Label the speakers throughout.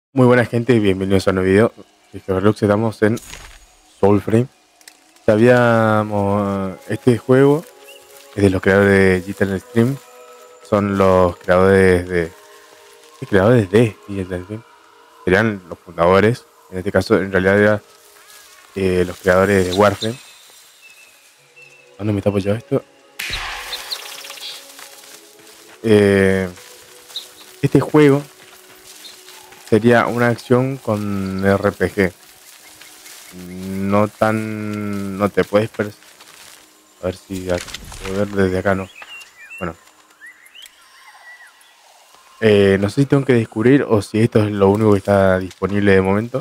Speaker 1: Muy buena gente y bienvenidos a un nuevo video. Flux, estamos en Soulframe. Sabíamos, este juego es de los creadores de Digital Stream. Son los creadores de... creadores de Digital Stream. Serían los fundadores. En este caso, en realidad, eran los creadores de Warframe. ¿Dónde me está apoyado esto? Este juego sería una acción con RPG. No te puedes a ver si puedo ver desde acá, no. Bueno, no sé si tengo que descubrir o si esto es lo único que está disponible de momento.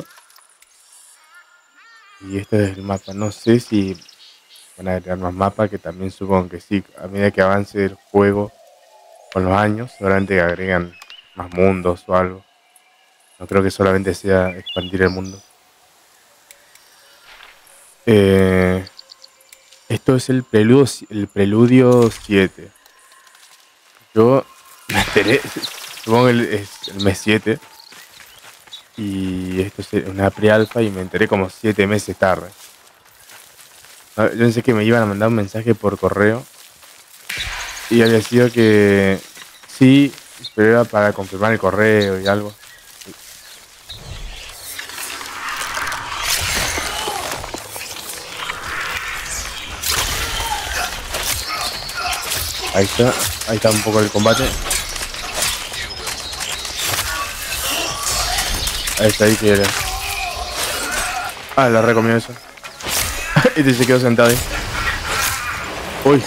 Speaker 1: Y este es el mapa. No sé si van a agregar más mapas, que también supongo que sí. A medida que avance el juego con los años, seguramente agregan más mundos o algo. No creo que solamente sea expandir el mundo. Esto es el preludio 7. Yo me enteré, supongo que es el mes 7. Y esto es una pre-alfa y me enteré como 7 meses tarde. Yo pensé que me iban a mandar un mensaje por correo. Y había sido que sí, pero era para confirmar el correo y algo. Ahí está un poco el combate. Ahí está, ahí quiere. Ah, la recomiendo eso. Este se quedó sentado ahí. Uy.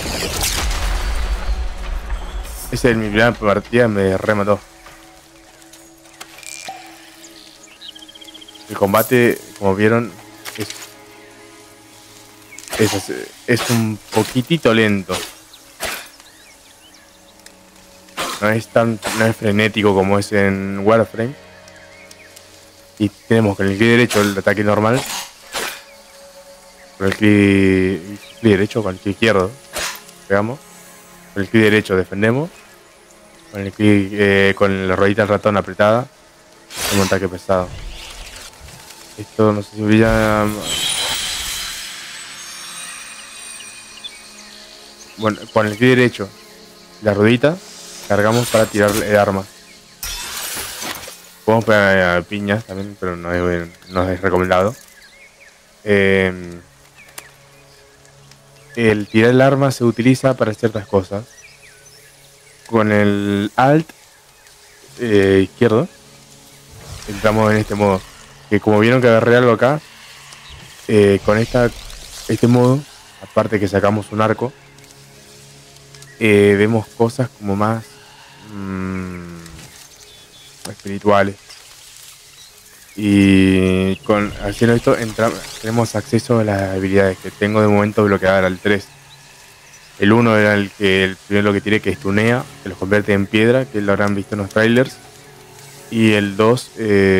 Speaker 1: Ese es mi primera partida, me remató. El combate, como vieron, es un poquitito lento. No es frenético como es en Warframe. Y tenemos con el clic derecho el ataque normal. Con el clic derecho, con el clic izquierdo pegamos. Con el clic derecho defendemos. Con el clic, con la ruedita del ratón apretada, es un ataque pesado. Esto no sé si brilla. Bueno, con el clic derecho, la ruedita, cargamos para tirar el arma. Podemos pegar a piñas también, pero no es recomendado. El tirar el arma se utiliza para ciertas cosas. Con el Alt izquierdo entramos en este modo. Que como vieron que agarré algo acá, con este modo, aparte que sacamos un arco, vemos cosas como más espirituales. Y haciendo esto tenemos acceso a las habilidades que tengo de momento bloqueadas al 3. El 1 era el primero que tiré, que estunea, que los convierte en piedra, que lo habrán visto en los trailers. Y el 2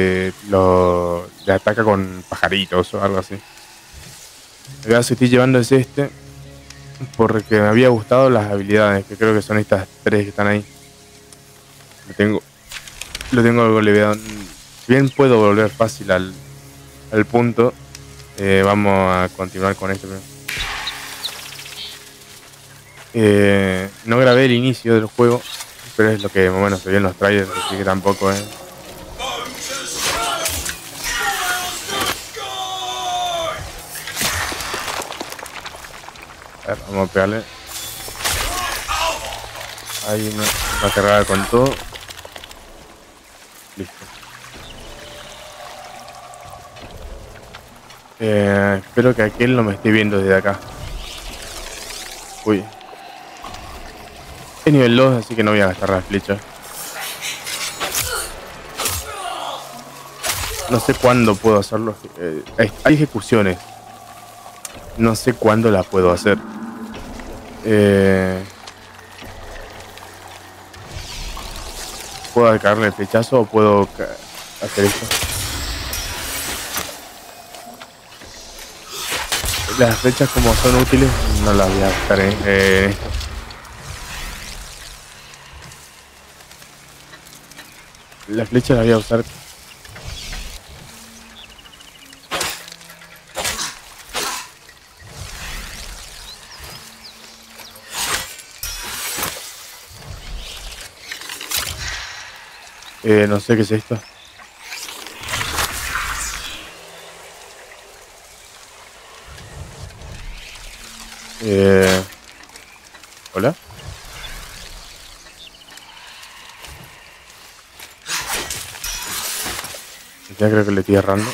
Speaker 1: le ataca con pajaritos o algo así. El caso que estoy llevando es este, porque me había gustado las habilidades, que creo que son estas 3 que están ahí. Lo tengo algo leveado. Si bien puedo volver fácil al punto, vamos a continuar con esto. No grabé el inicio del juego, pero es lo que más o menos se vio en los trailers, así que tampoco es. A ver, vamos a pegarle. Ahí una cargada con todo. Listo. Espero que aquel no me esté viendo desde acá. Uy. Es nivel 2, así que no voy a gastar la flecha. No sé cuándo puedo hacerlo. Hay ejecuciones. No sé cuándo las puedo hacer. ¿Puedo cargarle el flechazo o puedo hacer esto? Las flechas, como son útiles, no las voy a gastar en esto. Las flechas las voy a usar No sé qué es esto. Eh, Hola. Ya creo que le estoy errando.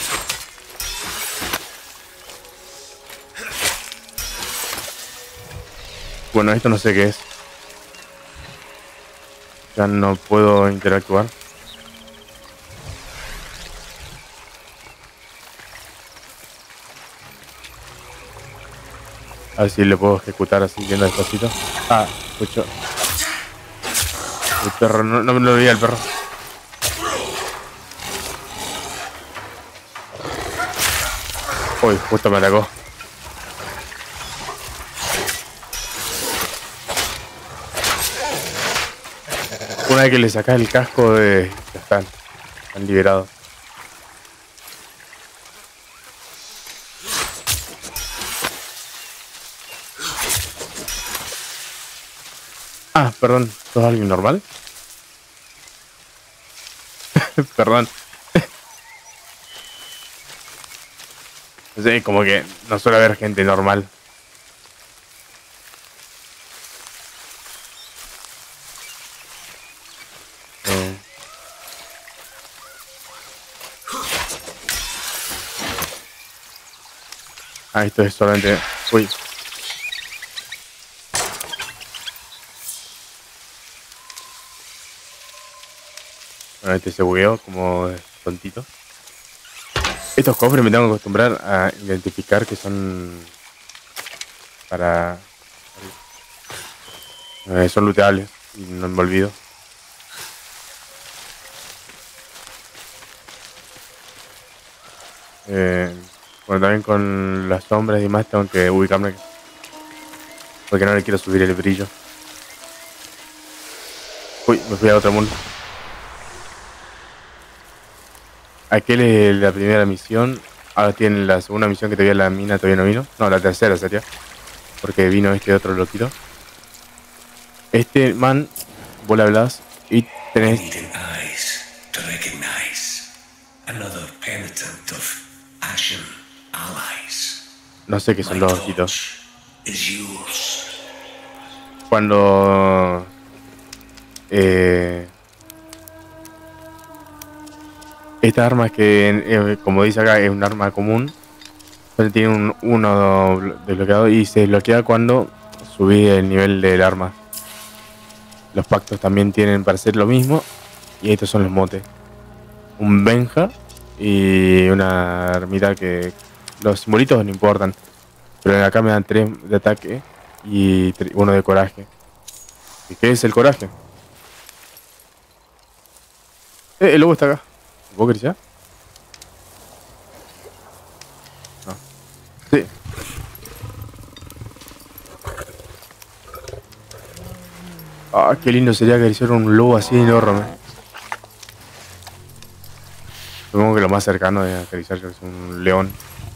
Speaker 1: Bueno, esto no sé qué es. Ya no puedo interactuar. A ver si le puedo ejecutar así, viendo despacito. Ah, escucho. El perro, no me lo veía el perro. Uy, justo me atacó. Una vez que le sacas el casco, ya están liberados. Ah, perdón, ¿sos alguien normal? Perdón. No sé, como que no suele haber gente normal. Eh, Esto es solamente... Uy, bueno, este se bugueó como tontito. Estos cofres me tengo que acostumbrar a identificar que son para... son looteables y no me olvido. Eh, bueno, también con las sombras y demás tengo que ubicarme porque no le quiero subir el brillo. Uy, me fui a otro mundo. Aquel es la primera misión. Ahora tienen la segunda misión que todavía la mina todavía no vino. No, la tercera sería. Porque vino este otro loquito. Este man, vos le hablás y tenés... No sé qué son los ojitos. Cuando... Esta arma que, como dice acá, es un arma común. Solo tiene uno desbloqueado y se desbloquea cuando subís el nivel del arma. Los pactos también tienen para hacer lo mismo. Y estos son los motes. Un Benja y una ermita que... Los simbolitos no importan. Pero acá me dan 3 de ataque y 1 de coraje. ¿Y qué es el coraje? El lobo está acá. ¿Vos querés ya? No. Sí. Ah, qué lindo sería acariciar un lobo así enorme. Supongo que lo más cercano de acariciar es un león.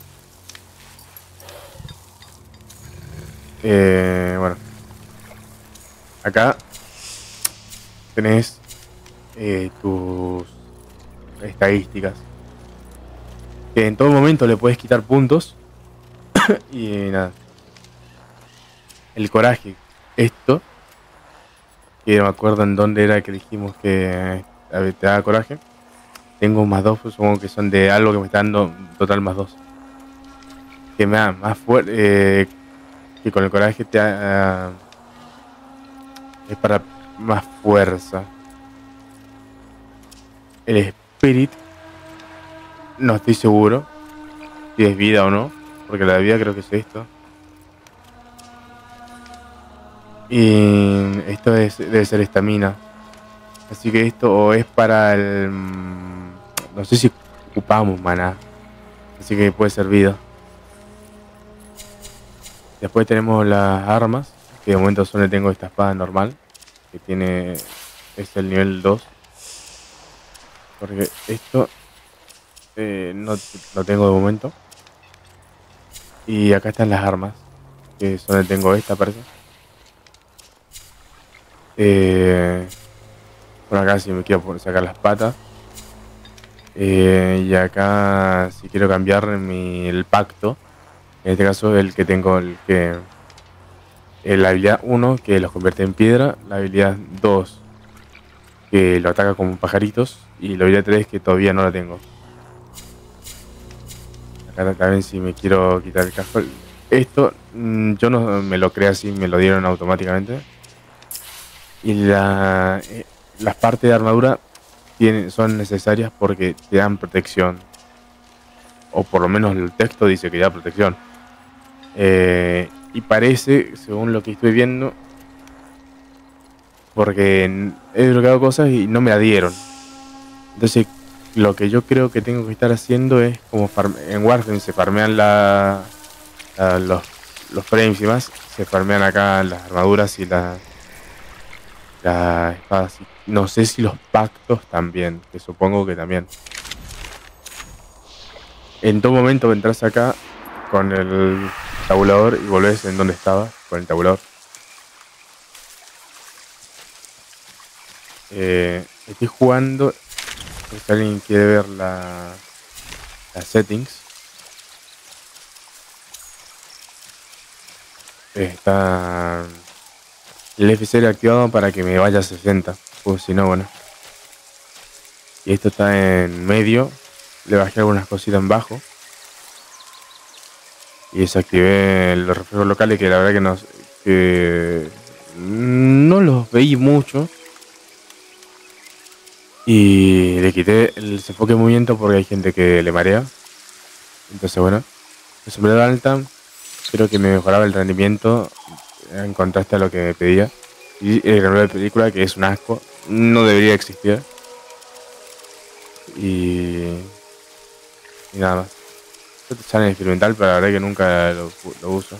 Speaker 1: Bueno. Acá tenés tus estadísticas. Que en todo momento le puedes quitar puntos. Y nada. El coraje. Esto. Que no me acuerdo en dónde era que dijimos que te da coraje. Tengo más 2, pues supongo que son de algo que me está dando total más 2. Que me da más fuerte. Que con el coraje te da, es para más fuerza. El Spirit. No estoy seguro si es vida o no. Porque la vida creo que es esto. Y esto debe ser estamina. Así que esto o es para el... No sé si ocupamos maná. Así que puede ser vida. Después tenemos las armas. Que de momento solo tengo esta espada normal. Que tiene... Es el nivel 2. Porque esto... no tengo de momento. Y acá están las armas. Que solo tengo esta, parece. Por acá si me quiero sacar las patas. Y acá si quiero cambiar el pacto. En este caso el que tengo, la habilidad 1 que los convierte en piedra. La habilidad 2 que lo ataca como pajaritos. Y la habilidad 3 que todavía no la tengo. Acá también si me quiero quitar el casco. Esto yo no me lo creé así, me lo dieron automáticamente. Y las partes de armadura son necesarias porque te dan protección. O por lo menos el texto dice que da protección. Y parece, según lo que estoy viendo, porque he desbloqueado cosas y no me la dieron. Entonces, lo que yo creo que tengo que estar haciendo es como en Warframe se farmean los frames y más, se farmean acá las armaduras y las espadas. No sé si los pactos también, que supongo que también. En todo momento entras acá con el tabulador y volvés en donde estabas con el tabulador. Estoy jugando. Si alguien quiere ver las settings, está el F0 activado para que me vaya a 60. Pues si no, bueno. Y esto está en medio. Le bajé algunas cositas en bajo. Y desactivé los reflejos locales que la verdad que no los veí mucho. Y le quité el desenfoque de movimiento porque hay gente que le marea. Entonces bueno, el sombrero alta creo que me mejoraba el rendimiento en contraste a lo que me pedía. Y el granulado de película, que es un asco, no debería existir. Y nada más. Esto sale en experimental, pero la verdad que nunca lo uso.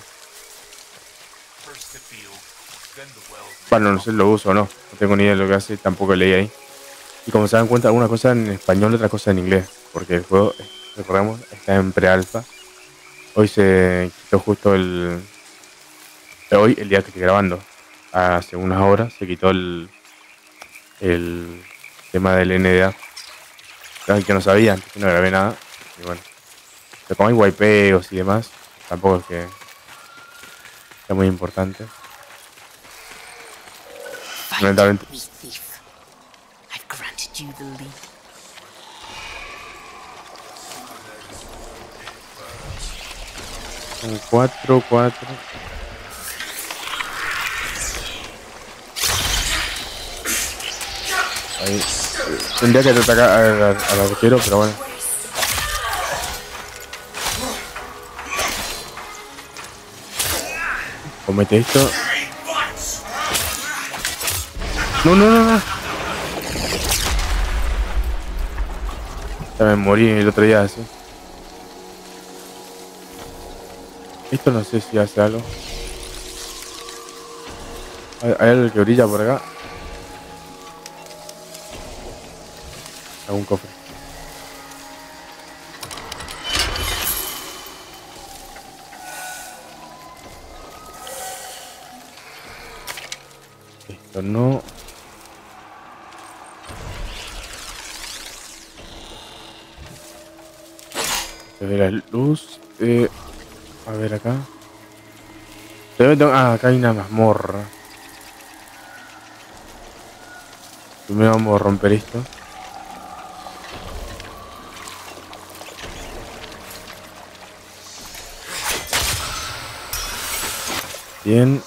Speaker 1: Bueno, no sé si lo uso o no. No tengo ni idea de lo que hace, tampoco leí ahí. Y como se dan cuenta, algunas cosas en español y otras cosas en inglés. Porque el juego, recordemos, está en pre-alfa. Hoy se quitó justo hoy, el día que estoy grabando. Hace unas horas se quitó el tema del NDA. Que no sabía, antes que no grabé nada. Y bueno. Pero como hay wipeos y demás, tampoco es que sea muy importante. Lamentablemente. Son 4. Ahí. Tendría que atacar al arquero, pero bueno. Comete esto. No. Ya me morí el otro día así. Esto no sé si hace algo. Hay algo que brilla por acá. Algún cofre. Esto no. Se ve la luz. A ver acá. Acá hay una mazmorra. Primero vamos a romper esto. Bien.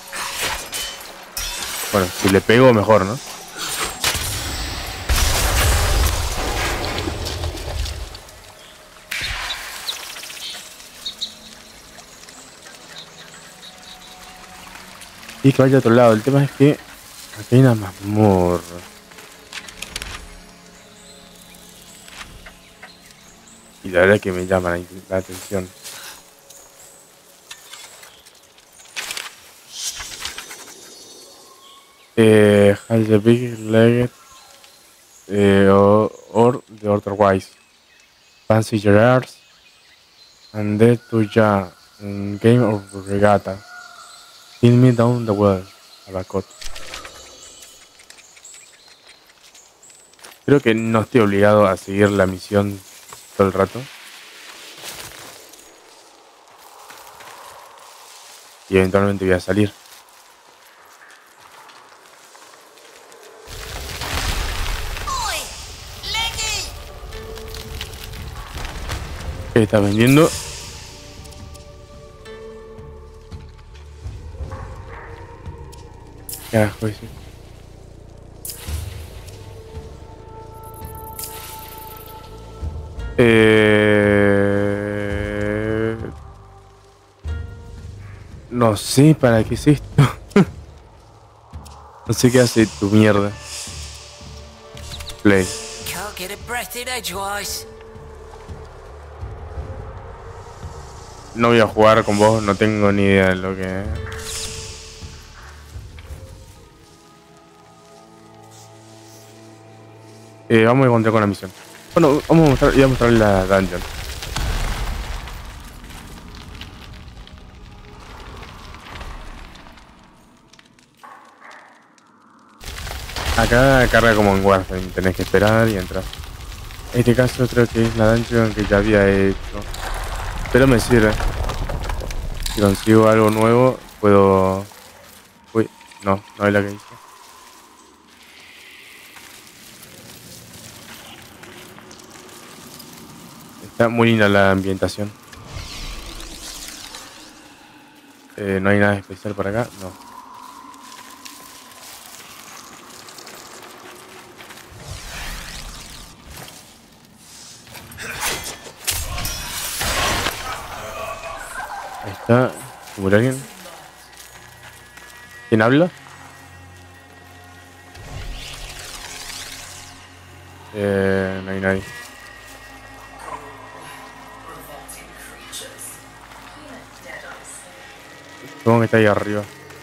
Speaker 1: Bueno, si le pego mejor, ¿no? Y que vaya a otro lado. El tema es que aquí hay una mazmorra. Y la verdad es que me llama la atención. Has the big legged or the otherwise. Fancy Gerards and dead to ya game of regatta. Pin me down the well, Abacot. Creo que no estoy obligado a seguir la misión todo el rato. Y eventualmente voy a salir. ¿Qué estás vendiendo? Carajo, ese. No sé para qué es esto. No sé qué hace tu mierda. Play.
Speaker 2: Can't get a breath in edgewise.
Speaker 1: No voy a jugar con vos, no tengo ni idea de lo que... vamos a encontrar con la misión. Bueno, vamos a mostrar, voy a mostrar la dungeon. Acá carga como en Warframe, tenés que esperar y entrar. En este caso creo que es la dungeon que ya había hecho. Pero me sirve. Si consigo algo nuevo, puedo... Uy, no es la que hice. Está muy linda la ambientación. No hay nada especial por acá, no. Ahí está. ¿Murió alguien? ¿Quién habla? No hay nadie. Supongo que está ahí arriba.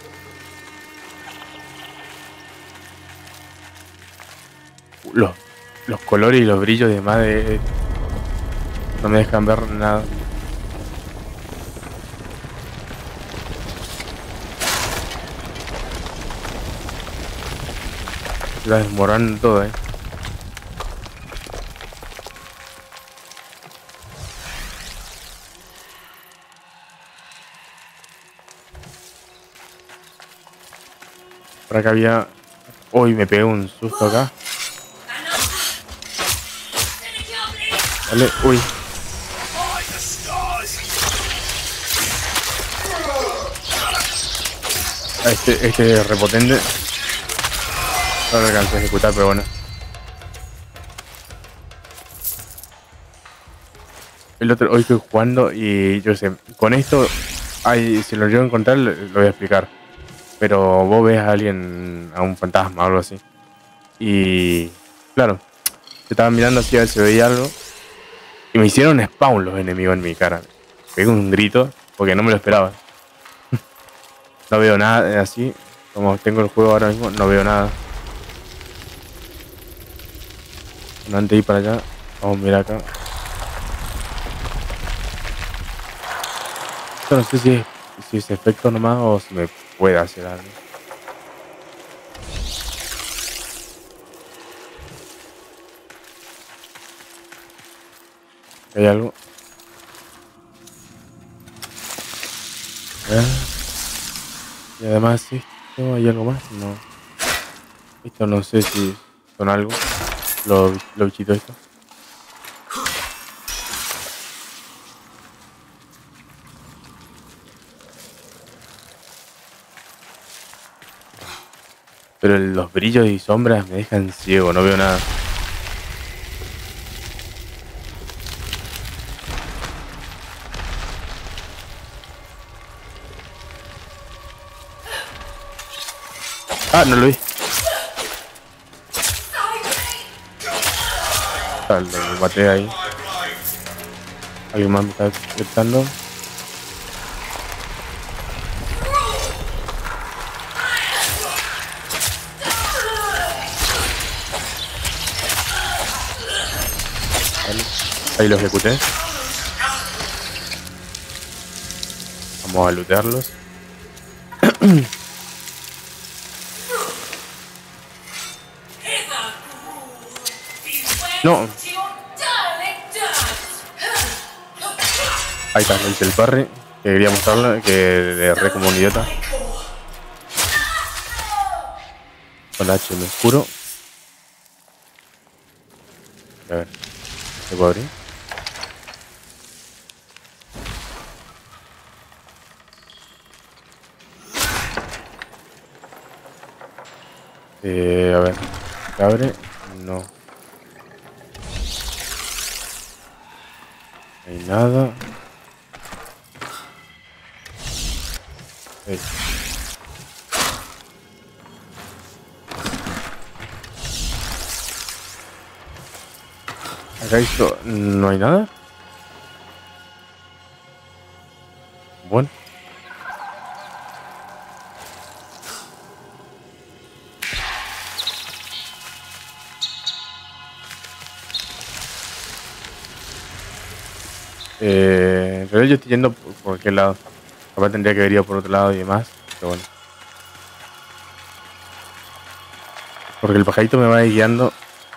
Speaker 1: Los, los colores y los brillos de más de... No me dejan ver nada. La desmoronan todo, Por acá había... Uy, me pegué un susto acá. Vale, uy. Este es repotente. No lo alcancé a ejecutar, pero bueno. El otro, hoy estoy jugando y yo sé, con esto, si lo llego a encontrar, lo voy a explicar. Pero vos ves a alguien, a un fantasma o algo así. Y claro, yo estaba mirando así a ver si veía algo. Y me hicieron spawn los enemigos en mi cara. Pegué un grito porque no me lo esperaba. No veo nada así. Como tengo el juego ahora mismo, no veo nada. No, antes de ir para allá, vamos a mirar acá. Esto no sé si es efecto nomás o si me puede hacer algo. ¿Hay algo? Y además esto, ¿hay algo más? No. Esto no sé si son algo. Los bichitos estos. Pero los brillos y sombras me dejan ciego, no veo nada. Ah, no lo vi. Ah, lo maté ahí. Alguien más me está detectando. Vale. Ahí lo ejecuté. Vamos a lootearlos. No. Ahí está, le hice el parry. Que quería mostrarle, que le erré como un idiota. Con la H me oscuro. A ver, ¿se puede abrir? A ver, ¿se abre? No. No hay nada. Ahí. Acá esto, no hay nada. Bueno. En realidad yo estoy yendo por cualquier lado. Capaz tendría que haber ido por otro lado y demás. Pero bueno. Porque el pajarito me va guiando.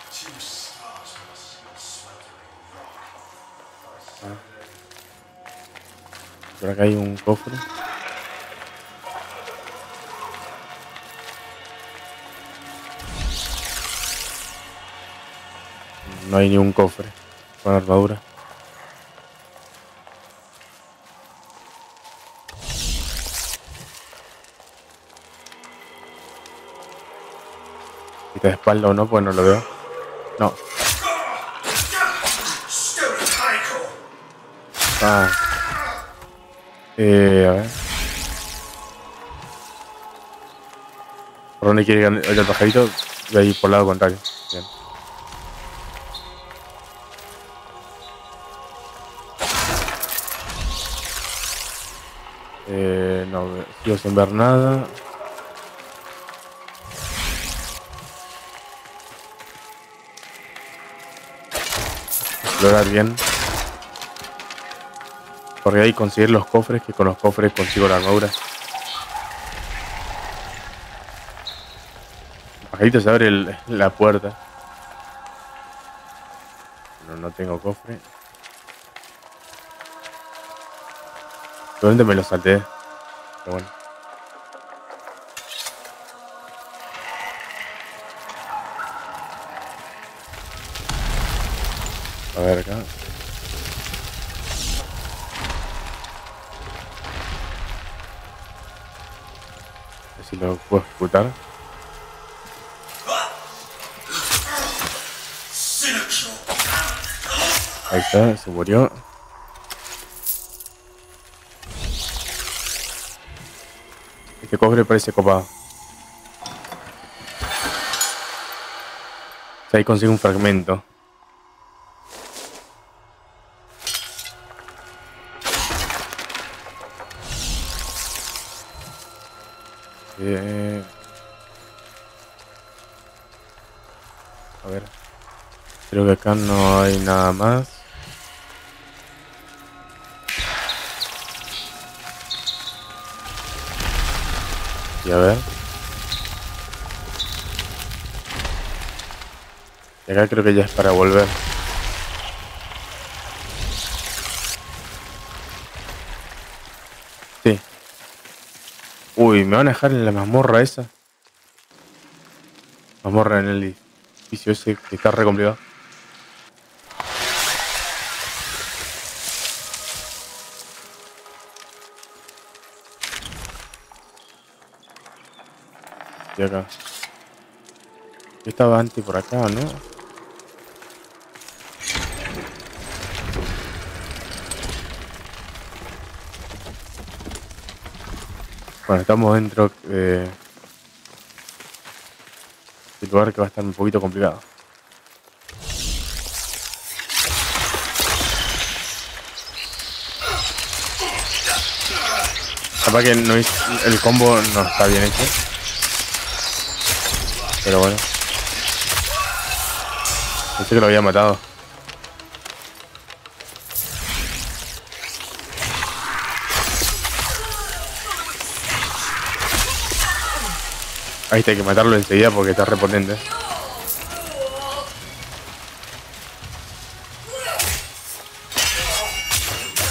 Speaker 1: Por acá hay un cofre. No hay ni un cofre con armadura. Si está de espalda o no, pues no lo veo. No. Ah. A ver. ¿Por dónde quiere ir el pajarito? Voy a ir por el lado contrario. Bien. No, sigo sin ver nada. Explorar bien. Porque hay que conseguir los cofres, que con los cofres consigo la armadura. El pajarito se abre la puerta. No tengo cofre. Seguramente me lo salté. Pero bueno. A ver acá. A ver si lo puedo ejecutar. Ahí está, se murió. Este cofre parece copado. O sea, ahí consigo un fragmento. A ver. Creo que acá no hay nada más. Y a ver. Y acá creo que ya es para volver. Sí. Uy, me van a dejar en la mazmorra esa. Mazmorra en el edificio ese que está re complicado. Y acá. Yo estaba antes por acá, ¿no? Bueno, estamos dentro del lugar que va a estar un poquito complicado. Capaz que no el combo no está bien hecho. Pero bueno. Pensé que lo había matado. Ahí está, hay que matarlo enseguida porque está repotente.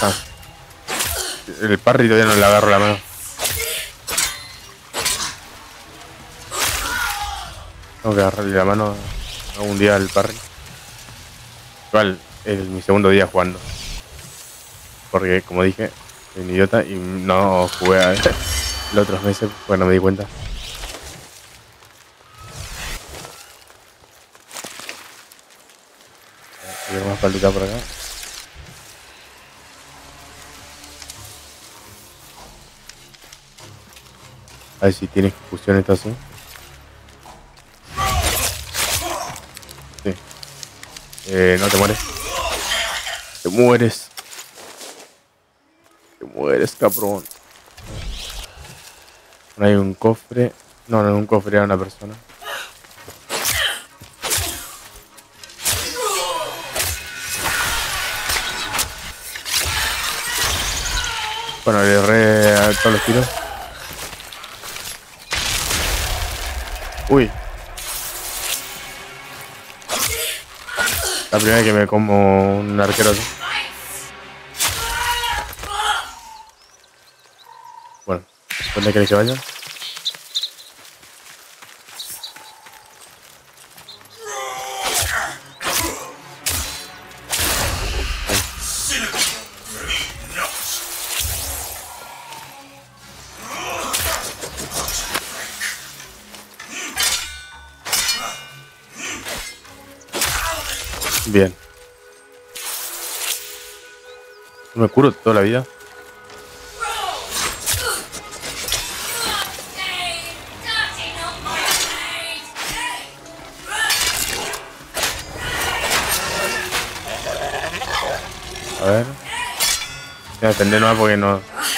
Speaker 1: Ah, el parry todavía no le agarro la mano. Tengo que agarrarle la mano algún día al parry. Igual es mi segundo día jugando. Porque como dije, soy un idiota y no jugué a los otros meses porque no me di cuenta. Hay más palita por acá. A ver si tiene ejecución esto así. Sí. No te mueres. Te mueres. Te mueres, cabrón. No hay un cofre. No, no es un cofre, era una persona. Bueno, le erré a todos los tiros. Uy. La primera vez que me como un arquero así. Bueno, ¿dónde querés que vaya? Bien. ¿No me curo toda la vida? A ver. Voy a defender más porque no.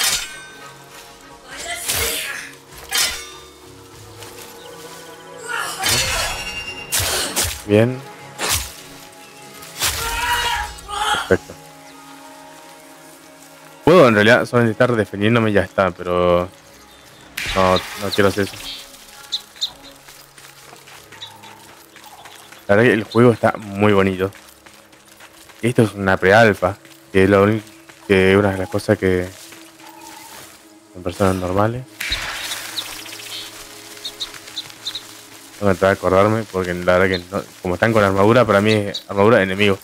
Speaker 1: Bien. Perfecto. Puedo en realidad solamente estar defendiéndome y ya está, pero no quiero hacer eso. La verdad que el juego está muy bonito. Esto es una pre-alfa, que es lo único que una de las cosas que son personas normales. Tengo que tratar de acordarme porque la verdad que no, como están con armadura, para mí es armadura de enemigo.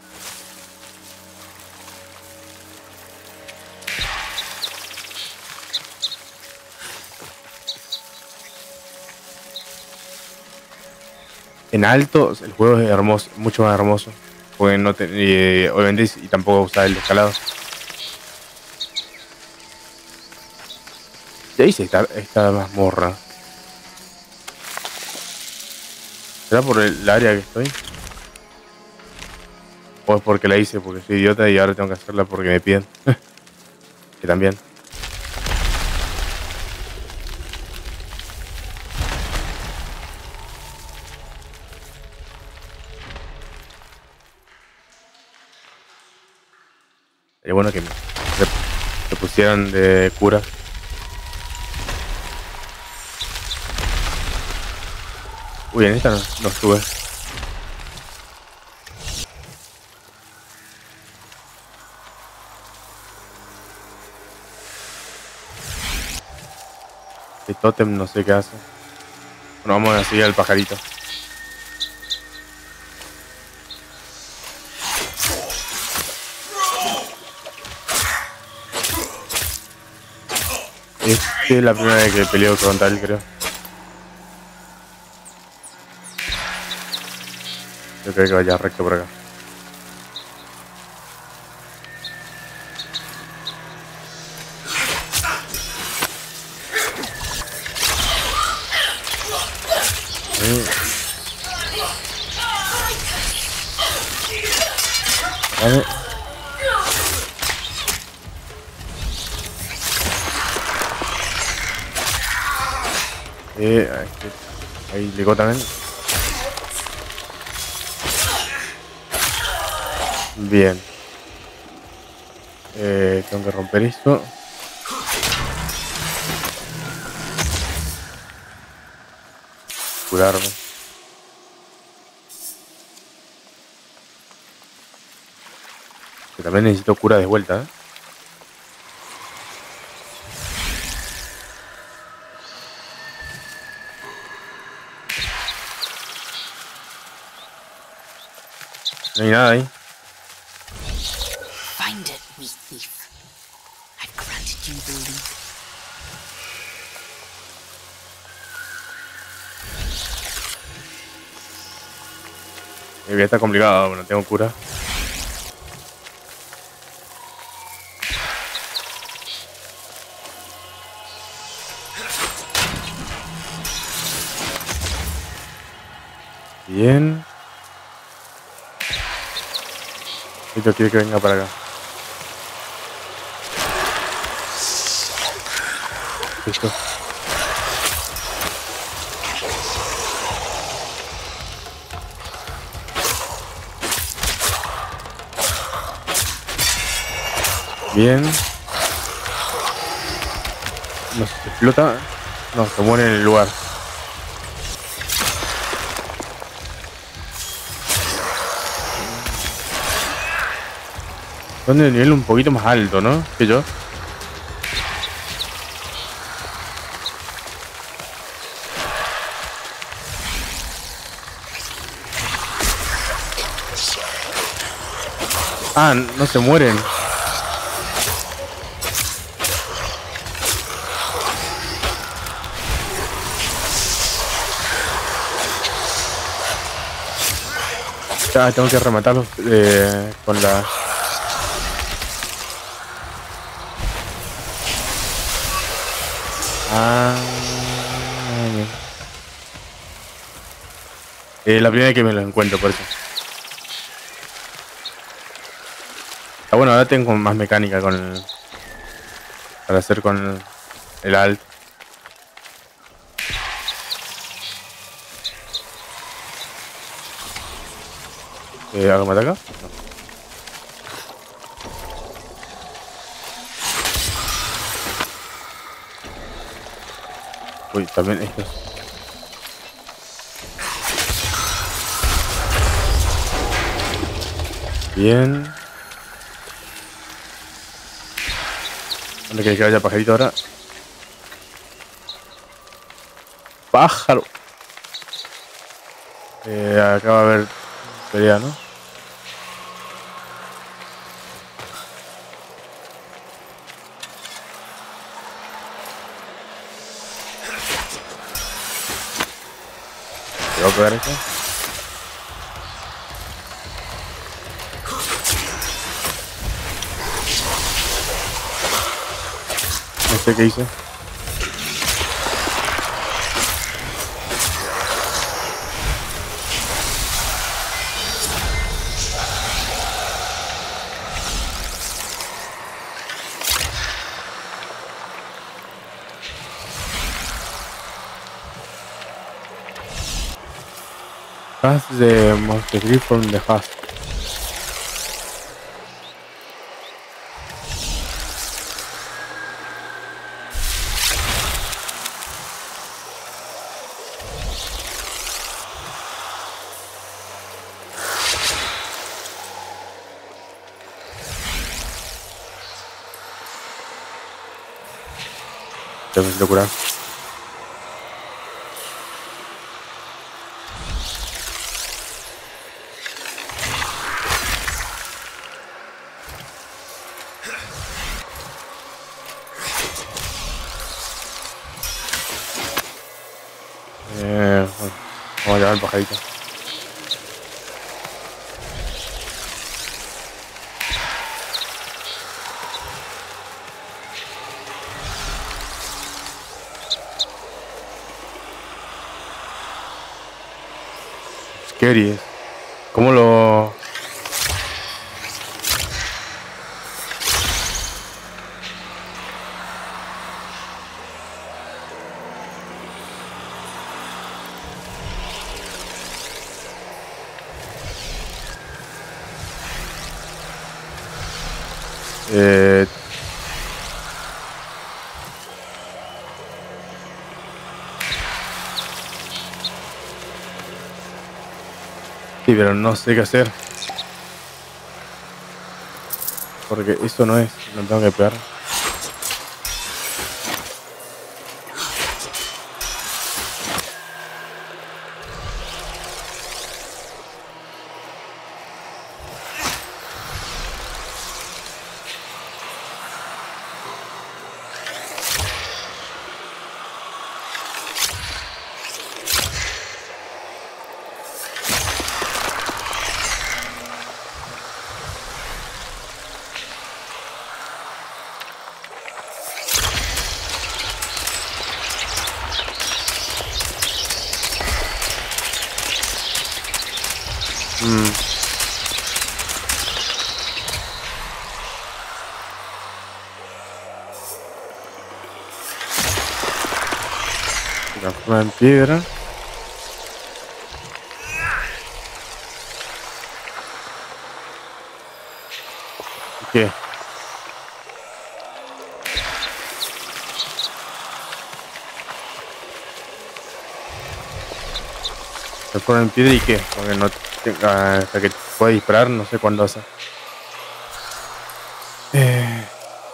Speaker 1: En alto el juego es hermoso, mucho más hermoso. Porque no te, obviamente y tampoco usar el escalado. Ya hice esta mazmorra. ¿Será por el área que estoy? ¿O es porque la hice porque soy idiota y ahora tengo que hacerla porque me piden? Que también. Sería bueno que me pusieran de cura. Uy, en esta no estuve. El tótem no sé qué hace. Bueno, vamos a seguir al pajarito. Esta es la primera vez que peleo contra él, creo. Yo creo que vaya recto por acá. Vale. Ahí llegó también. Bien. Tengo que romper esto. Curarme. Que también necesito cura de vuelta, ¿eh? No hay nada ahí.
Speaker 2: Find it, wee thief. I've granted you the lead.
Speaker 1: Mi vida está complicada, bueno, tengo cura. Bien. Esto quiere que venga para acá. Listo. Bien. No se explota. No, se muere en el lugar. Son de nivel un poquito más alto, ¿no? Que yo. Ah, no se mueren. Ah, tengo que rematarlos con la... Ah, la primera vez que me lo encuentro, por eso. Ah, bueno, ahora tengo más mecánica con el... para hacer con el alt. ¿Algo me ataca? No. Uy, también estos. Bien. ¿Dónde quieres que vaya pajarito ahora? ¡Pájaro! Acá va a haber pelea, ¿no? ¿Te va a pegar esto? No sé qué hice. Pass de Monster Grip from the Husk. Ya me quiero curar. Bueno, vamos a llevar el pajarito. Scary. ¿Cómo lo...? Sí, pero no sé qué hacer. Porque eso no es, no tengo que pegar. Se transforma en piedra. ¿Y qué? Se transforma en piedra y qué? Porque no tenga, hasta que pueda disparar, no sé cuándo hace. Eh,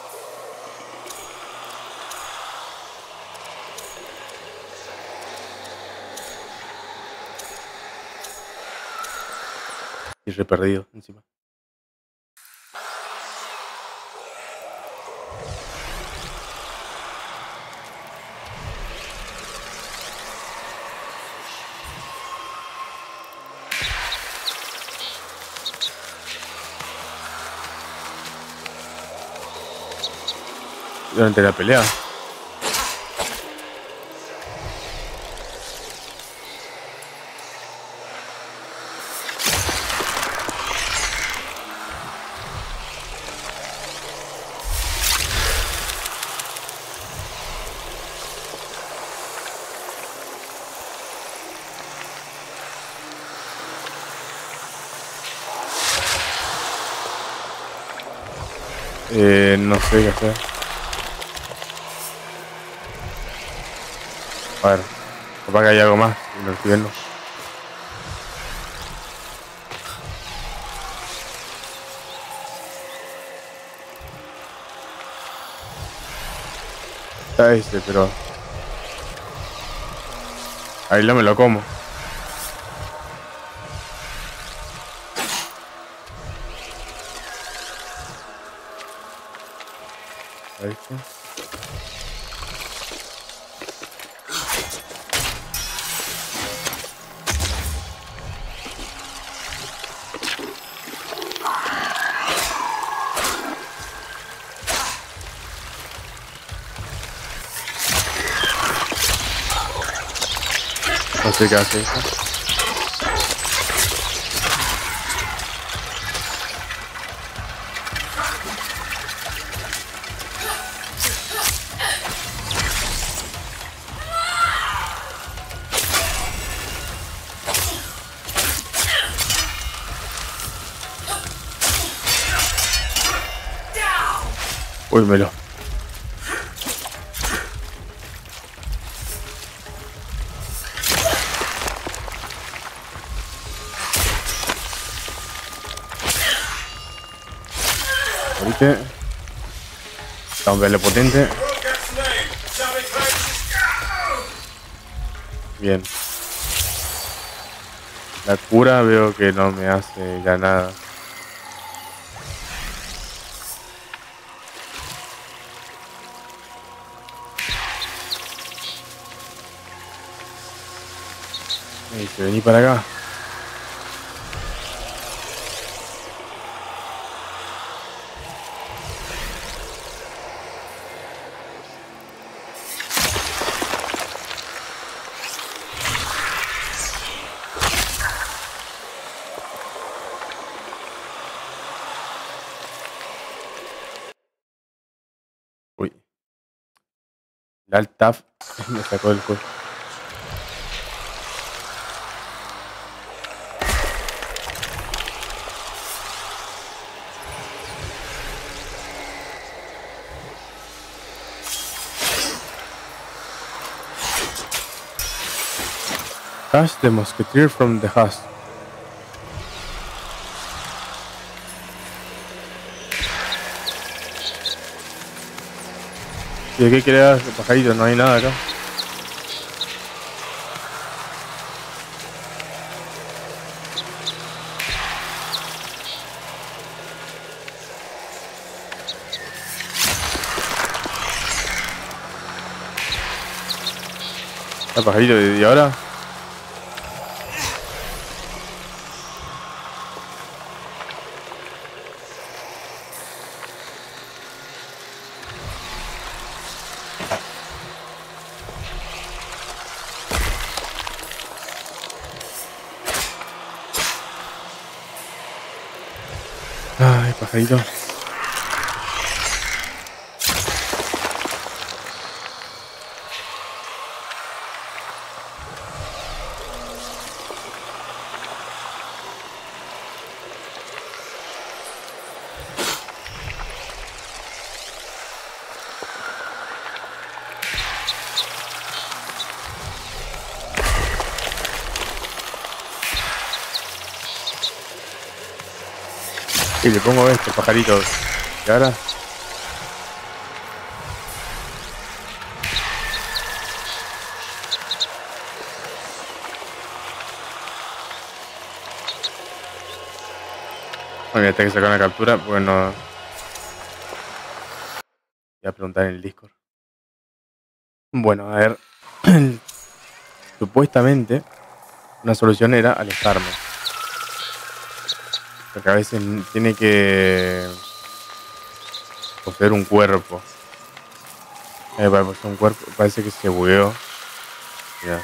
Speaker 1: y re perdido encima. Durante la pelea. No sé qué hacer. A ver, capaz que hay algo más y no estoy viendo. Está ese, pero ahí no me lo como. Ahí está. No sé qué hace eso. Uy, me lo. Ahorita. Aunque le potente. Bien. La cura veo que no me hace ya nada. Me dice, vení para acá. Uy. El Alt Tab me sacó del juego. Dash the Musketeer from the husk. ¿Y de qué quedas, pajarito? No hay nada acá. Ah, pajarito, ¿y ahora? Ay, pajarito. Y le pongo estos pajaritos. Y ahora. Bueno, ya tengo que sacar una captura. Bueno. Voy a preguntar en el Discord. Bueno, a ver. Supuestamente, una solución era alejarme. Porque a veces tiene que poseer un cuerpo. Para poseer un cuerpo, parece que se bugueó. Mirá.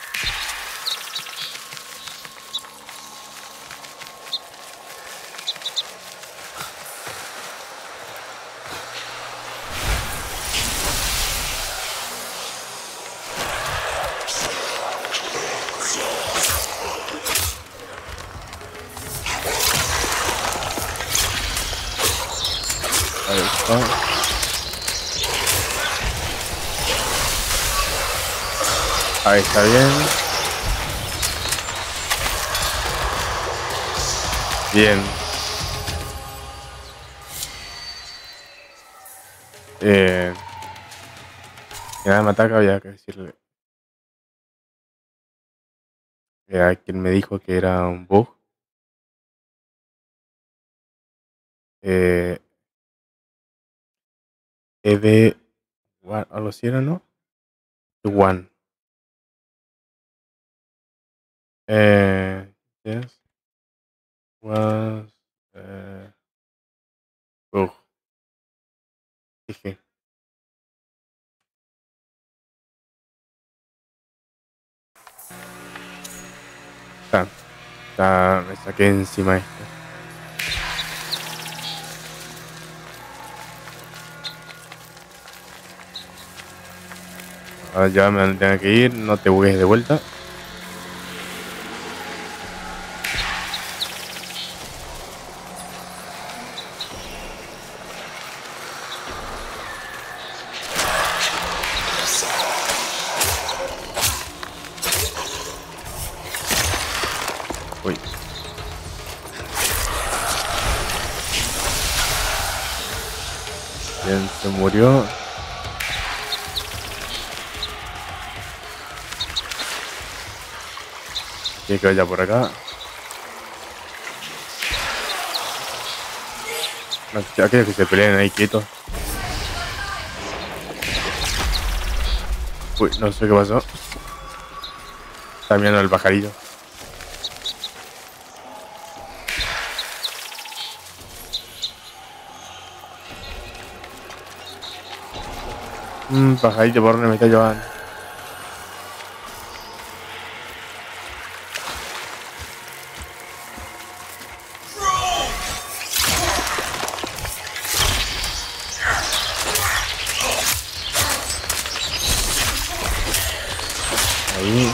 Speaker 1: Ahí está. Ahí está bien. Bien. Si nada me ataca, había que decirle a quien me dijo que era un bug. Eh, ED, algo así era, ¿no? One. Yes, was bug. Dije, me saqué encima esto. Ahora ya me tengo que ir, no te bugues de vuelta. Uy. Bien, se murió. Tiene que vaya por acá. No, aquellos que se peleen ahí quietos. Uy, no sé qué pasó. Está mirando el pajarito. Pajarito, ¿por dónde me está llevando? Ahí.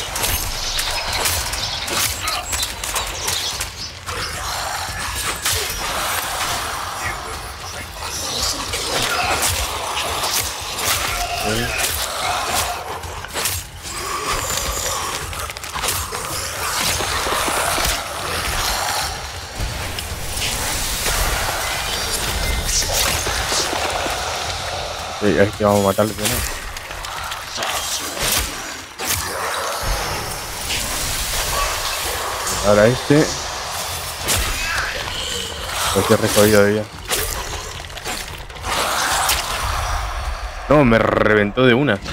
Speaker 1: Sí, es que vamos a matarle primero. Ahora este. Pues estoy re jodido de vida. No, me reventó de una.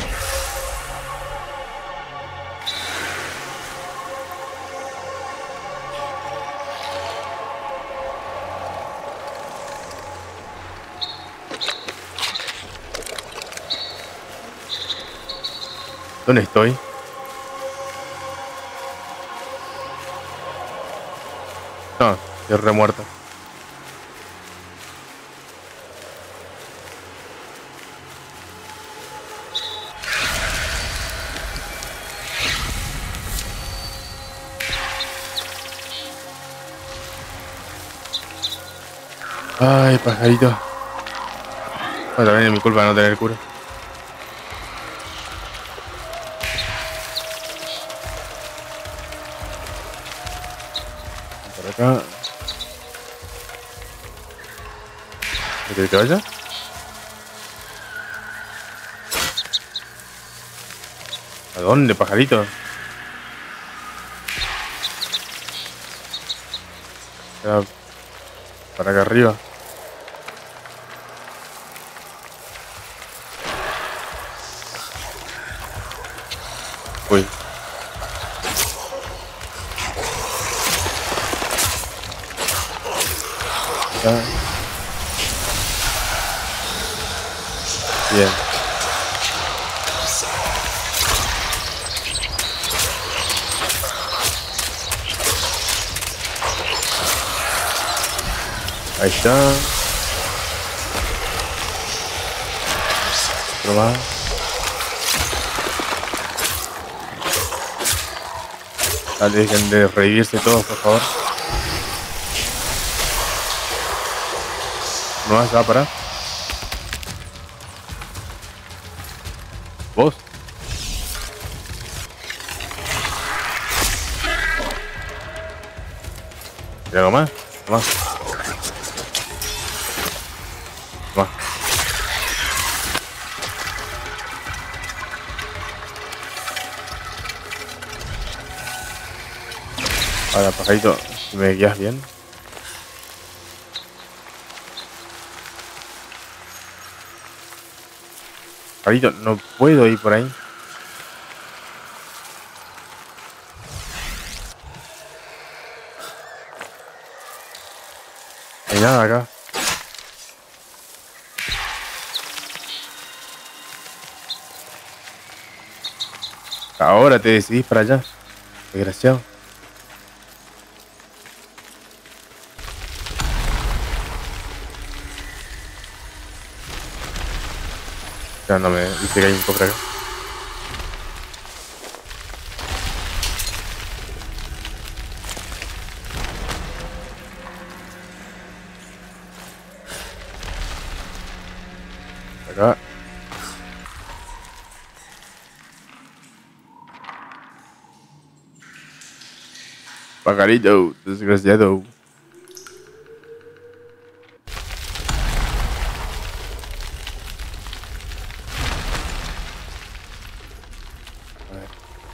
Speaker 1: ¿Dónde estoy? No, estoy re muerto. Ay, pajarito. Bueno, también es mi culpa no tener cura. Por acá. ¿Quieres que te vaya? ¿A dónde, pajarito? Ya, para acá arriba. Uy. Ya. Bien. Ahí está. Otro más. Dale, dejen de revivirse todos, por favor. No vas a parar. ¿Vos? ¿Y algo más? Más. Más. Ahora, pajarito, si me guías bien. Pajarito, no puedo ir por ahí. No hay nada acá. Ahora te decidís para allá. Desgraciado. Ya no me dice que hay un cofre acá. Acá. Pajarito, desgraciado. A ver.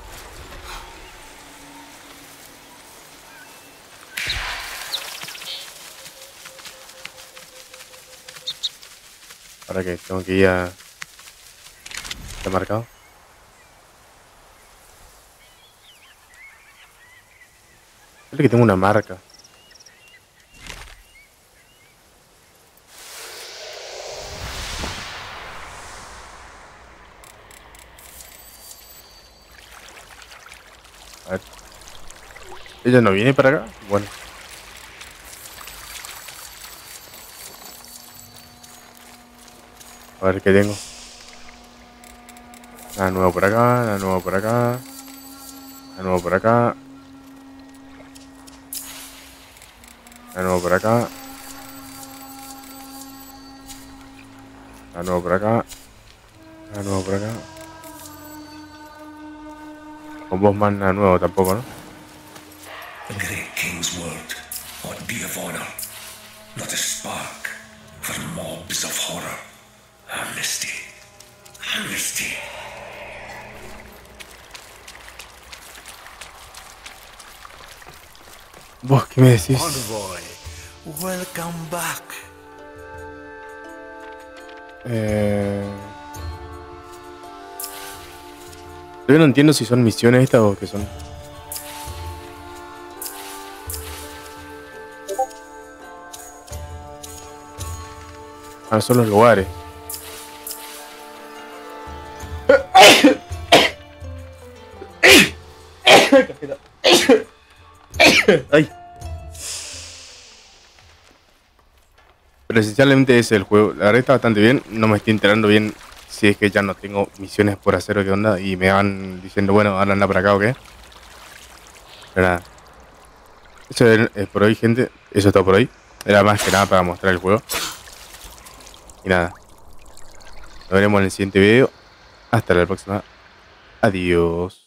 Speaker 1: Ahora que tengo que ir a... ¿Está marcado? Creo que tengo una marca. A ver. ¿Ella no viene para acá? Bueno. A ver qué tengo. Nada nuevo por acá, nada nuevo por acá. Nada nuevo por acá. Nada nuevo por acá. Nada nuevo por acá. Nada nuevo por acá. Con vos más nada nuevo tampoco, ¿no?
Speaker 3: The great king's word ought be of honor, not a spark for mobs of horror. Amnesty. Amnesty.
Speaker 1: ¿Vos qué me decís?
Speaker 4: Envoy, welcome back.
Speaker 1: Yo no entiendo si son misiones estas o qué son. Ah, son los lugares. Ay. Pero esencialmente ese es el juego. La verdad está bastante bien. No me estoy enterando bien si es que ya no tengo misiones por hacer o qué onda. Y me van diciendo, bueno, ahora anda para acá o qué. Pero nada. Eso es por hoy, gente. Eso es todo por hoy. Era más que nada para mostrar el juego. Y nada. Nos veremos en el siguiente video. Hasta la próxima. Adiós.